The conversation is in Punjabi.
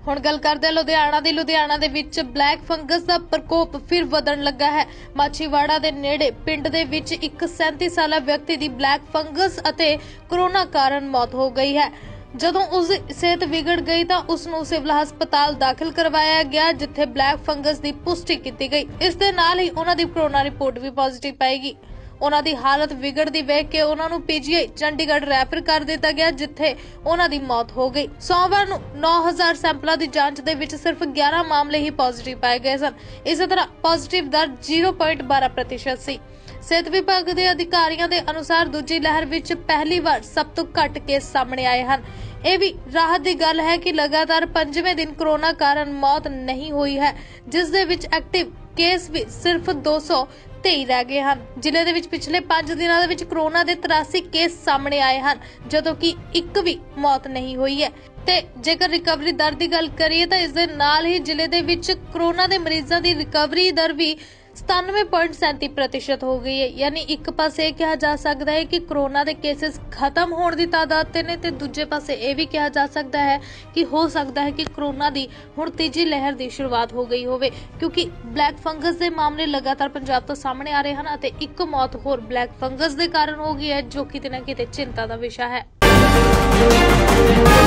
ਹੁਣ ਗੱਲ ਕਰਦੇ ਹਾਂ ਲੁਧਿਆਣਾ ਦੀ। ਲੁਧਿਆਣਾ ਦੇ ਵਿੱਚ ਬਲੈਕ ਫੰਗਸ ਦਾ ਪ੍ਰਕੋਪ ਫਿਰ ਵਧਣ ਲੱਗਾ ਹੈ। ਮਾਛੀਵਾੜਾ ਦੇ ਨੇੜੇ ਪਿੰਡ ਦੇ ਵਿੱਚ ਇੱਕ 37 ਸਾਲਾ ਵਿਅਕਤੀ ਦੀ ਬਲੈਕ ਫੰਗਸ ਅਤੇ ਕੋਰੋਨਾ ਕਾਰਨ ਮੌਤ ਹੋ ਗਈ ਹੈ। ਜਦੋਂ ਉਸ ਦੀ ਸਿਹਤ ਵਿਗੜ ਗਈ ਤਾਂ ਉਸ ਨੂੰ ਸਿਵਲ ਹਸਪਤਾਲ ਦਾਖਲ ਕਰਵਾਇਆ ਗਿਆ, ਜਿੱਥੇ ਬਲੈਕ ਫੰਗਸ ਦੀ ਪੁਸ਼ਟੀ ਕੀਤੀ ਗਈ। ਇਸ ਦੇ ਨਾਲ ਹੀ ਉਹਨਾਂ ਦੀ ਕੋਰੋਨਾ ਰਿਪੋਰਟ ਵੀ ਪੋਜ਼ਿਟਿਵ ਪਾਈ। ਉਹਨਾਂ ਦੀ ਹਾਲਤ ਵਿਗੜਦੀ ਵੇਖ ਕੇ ਉਹਨਾਂ ਨੂੰ ਪੀਜੀਆਈ ਚੰਡੀਗੜ੍ਹ ਰੈਫਰ ਕਰ ਦਿੱਤਾ ਗਿਆ, ਜਿੱਥੇ ਉਹਨਾਂ ਦੀ ਮੌਤ ਹੋ ਗਈ। ਸੋਮਵਾਰ ਨੂੰ 9000 ਸੈਂਪਲਾਂ ਦੀ ਜਾਂਚ ਦੇ ਵਿੱਚ ਸਿਰਫ 11 ਮਾਮਲੇ ਹੀ ਪੋਜ਼ਿਟਿਵ ਪਾਏ ਗਏ ਸਨ। ਇਸੇ ਤਰ੍ਹਾਂ ਪੋਜ਼ਿਟਿਵ ਦਰ 0.12% ਸੀ। ਸਿਹਤ ਵਿਭਾਗ ਦੇ ਅਧਿਕਾਰੀਆਂ ਦੇ ਅਨੁਸਾਰ ਦੂਜੀ ਲਹਿਰ ਵਿੱਚ ਪਹਿਲੀ ਵਾਰ ਸਭ ਤੋਂ ਘੱਟ ਕੇਸ ਸਾਹਮਣੇ ਆਏ ਹਨ। ਇਹ ਵੀ ਰਾਹਤ ਦੀ ਗੱਲ ਹੈ ਕਿ ਲਗਾਤਾਰ 5ਵੇਂ ਦਿਨ ਕੋਰੋਨਾ ਕਾਰਨ ਮੌਤ ਨਹੀਂ ਹੋਈ ਹੈ, ਜਿਸ ਦੇ ਵਿੱਚ ਐਕਟਿਵ ਕੇਸ ਵੀ ਸਿਰਫ 223 ਰਹਿ ਗਏ ਹਨ। ਜ਼ਿਲ੍ਹੇ ਦੇ ਵਿੱਚ ਪਿਛਲੇ 5 ਦਿਨਾਂ ਦੇ ਵਿੱਚ ਕੋਰੋਨਾ ਦੇ 83 ਕੇਸ ਸਾਹਮਣੇ ਆਏ ਹਨ, ਜਦੋਂ ਕਿ ਇੱਕ ਵੀ ਮੌਤ ਨਹੀਂ ਹੋਈ ਹੈ। ਤੇ ਜੇਕਰ ਰਿਕਵਰੀ ਦਰ ਦੀ ਗੱਲ ਕਰੀਏ ਤਾਂ ਇਸ ਦੇ ਨਾਲ ਹੀ ਜ਼ਿਲ੍ਹੇ ਦੇ ਵਿੱਚ ਕੋਰੋਨਾ ਦੇ ਮਰੀਜ਼ਾਂ ਦੀ ਰਿਕਵਰੀ ਦਰ ਵੀ 97.37% ਹੋ ਗਈ ਹੈ। ਯਾਨੀ ਇੱਕ ਪਾਸੇ ਇਹ ਕਿਹਾ ਜਾ ਸਕਦਾ ਹੈ ਕਿ ਕੋਰੋਨਾ ਦੇ ਕੇਸਿਸ ਖਤਮ ਹੋਣ ਦੀ ਤਾਦਾਦ ਤੇ ਨੇ, ਤੇ ਦੂਜੇ ਪਾਸੇ ਇਹ ਵੀ ਕਿਹਾ ਜਾ ਸਕਦਾ ਹੈ ਕਿ ਹੋ ਸਕਦਾ ਹੈ ਕਿ ਕੋਰੋਨਾ ਦੀ ਹੁਣ ਤੀਜੀ ਲਹਿਰ ਦੀ ਸ਼ੁਰੂਆਤ ਹੋ ਗਈ ਹੋਵੇ, ਕਿਉਂਕਿ ਬਲੈਕ ਫੰਗਸ ਦੇ ਮਾਮਲੇ ਲਗਾਤਾਰ ਪੰਜਾਬ ਤੋਂ ਸਾਹਮਣੇ ਆ ਰਹੇ ਹਨ ਅਤੇ ਇੱਕ ਮੌਤ ਹੋਰ ਬਲੈਕ ਫੰਗਸ ਦੇ ਕਾਰਨ ਹੋ ਗਈ ਹੈ, ਜੋ ਕਿਤੇ ਨਾ ਕਿਤੇ ਚਿੰਤਾ ਦਾ ਵਿਸ਼ਾ ਹੈ।